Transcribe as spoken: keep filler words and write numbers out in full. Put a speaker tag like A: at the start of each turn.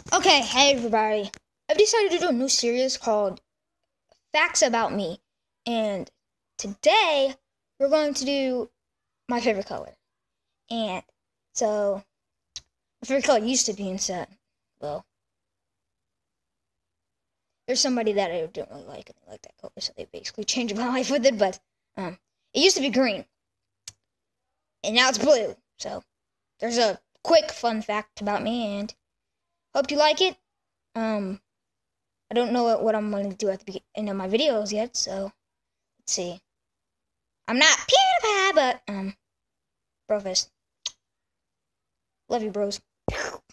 A: Okay, hey everybody. I've decided to do a new series called Facts About Me. And today we're going to do my favorite color. And so, my favorite color used to be inside. Well, there's somebody that I don't really like and they like that color, so they basically changed my life with it. But um, it used to be green. And now it's blue. So, there's a quick fun fact about me and hope you like it. Um, I don't know what, what I'm going to do at the beginning of my videos yet, so let's see. I'm not PewDiePie, but, um, brofist. Love you, bros.